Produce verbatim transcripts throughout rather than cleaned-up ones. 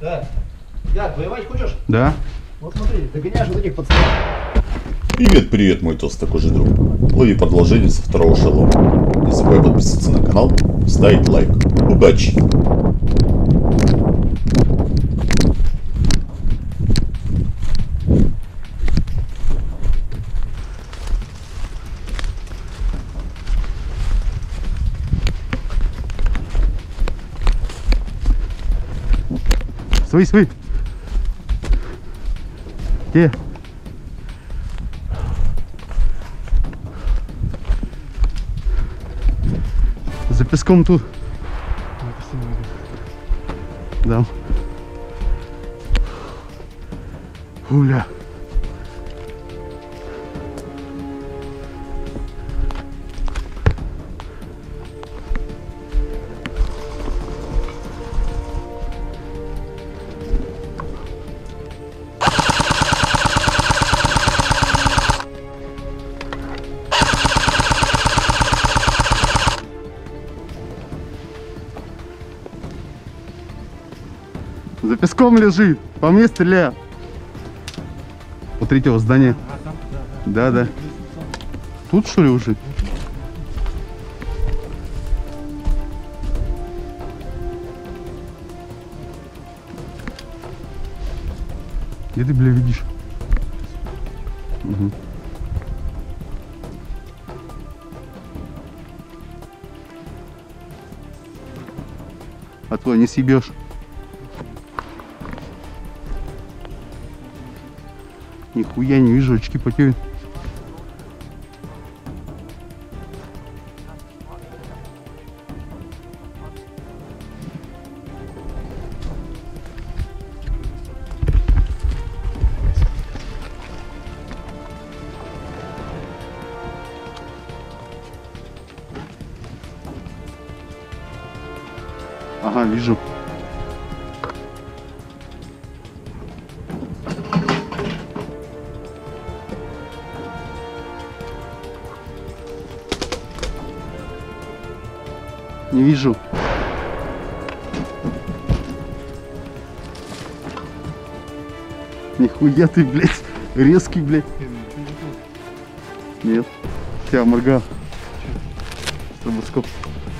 Так. Як, воевать хочешь? Да. Вот смотри, догоняешь вот этих пацанов. Привет, привет, мой толстокожий друг. Лови продолжение со второго шалома. Не забывай подписаться на канал, ставить лайк. Удачи! Стой, стой. Где? За песком тут. Да. Уля. За песком лежит. По мне стреляю. У третьего здания. Да, да. Тут что ли уже? Где ты, бля, видишь? Угу. А то не съебешь. Нихуя не вижу, очки потеют. Ага, вижу. Не вижу. Нихуя ты, блядь, резкий, блядь. Нет. Тебя морга. Стробоскоп.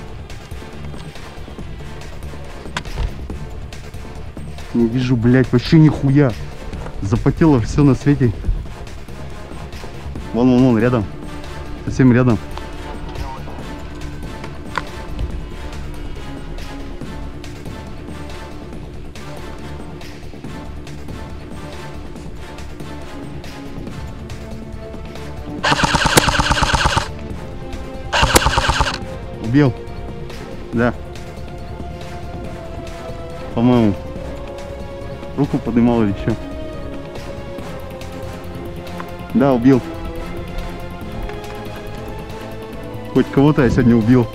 Не вижу, блядь, вообще нихуя. Запотело все на свете. Вон, вон, вон, рядом. Совсем рядом. Убил. Да. По-моему. Руку поднимал или что? Да, убил. Хоть кого-то я сегодня убил.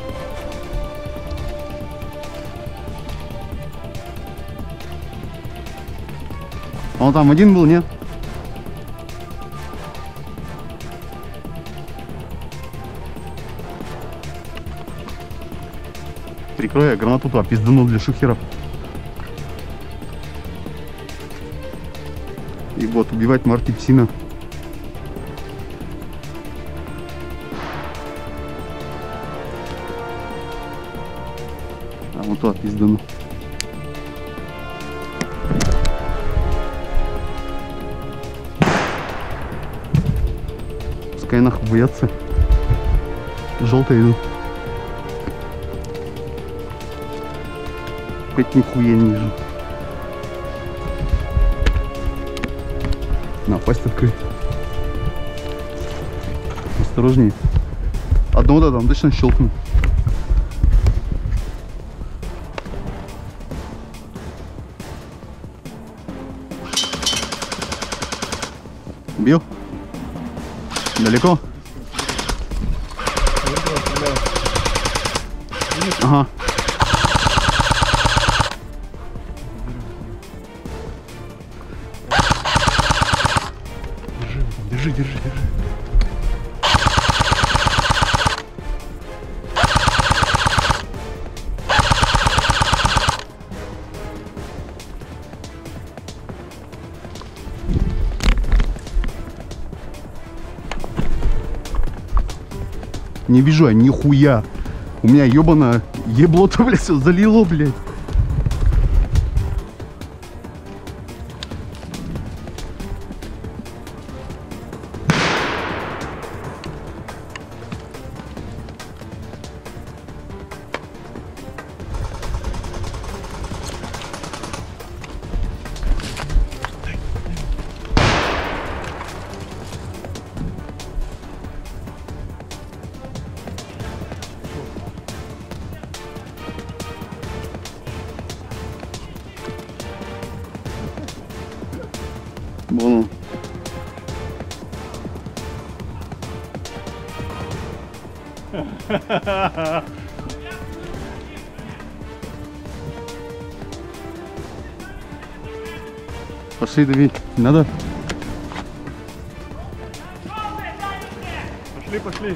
А он там один был, нет? Прикрой, я гранату туда пизданул для шухеров. И вот убивать марки псина. А вот туда пиздану. Пускай нахуй боятся. Желтые идут. Хоть нихуя не вижу. На, пасть открыть. Осторожнее. Одного да там точно щелкнет. Бил? Далеко? Ага. Держи, держи, держи. Не вижу я нихуя. У меня ебано ебло-то, блядь, всё залило, блядь. Вон он. Пошли давить. Надо. Пошли, пошли.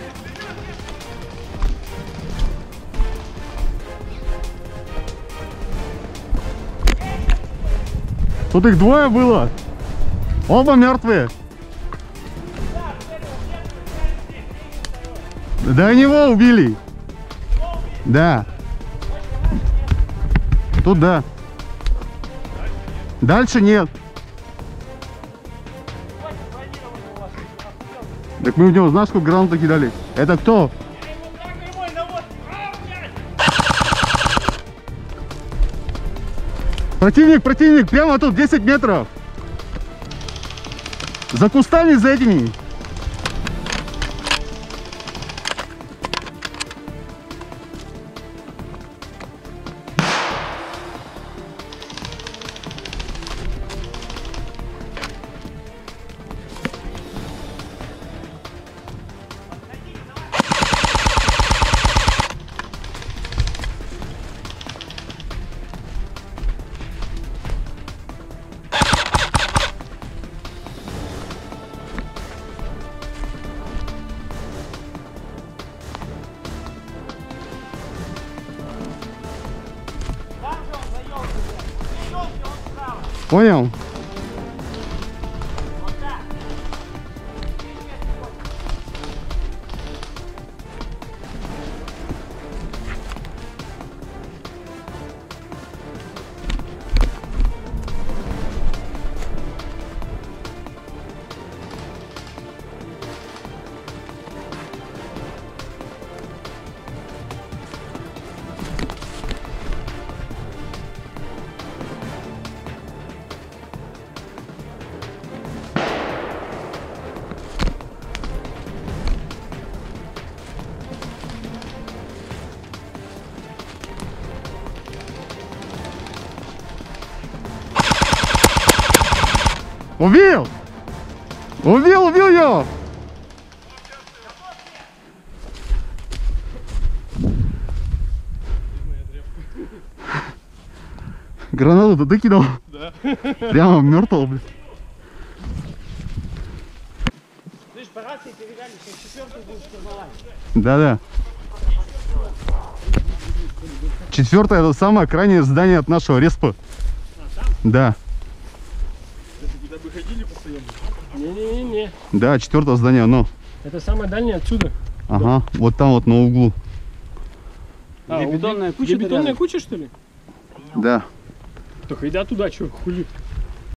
Тут их двое было. Оба мертвые. Да него убили. Да. Тут да. Дальше нет. Так мы в него, знаешь, сколько гранат кидали? Это кто? Противник, противник, прямо тут, десять метров. За кустами, за этими. Понял? Убил! Убил, убил его! Гранату ты кидал? Да. Прямо мертвого, блядь. Слышь, по рации передали, что четвертый будет штурмовать. Да-да. Четвертое — это самое крайнее здание от нашего респа. Да. Куда бы ходили постоянно? Не-не-не. Да, четвертое здание, оно. Это самое дальнее отсюда. Ага, вот там вот на углу. А, Где у- бетонная где куча-то бетонная рядом? куча, что ли? Да. Так иди туда, что, хули.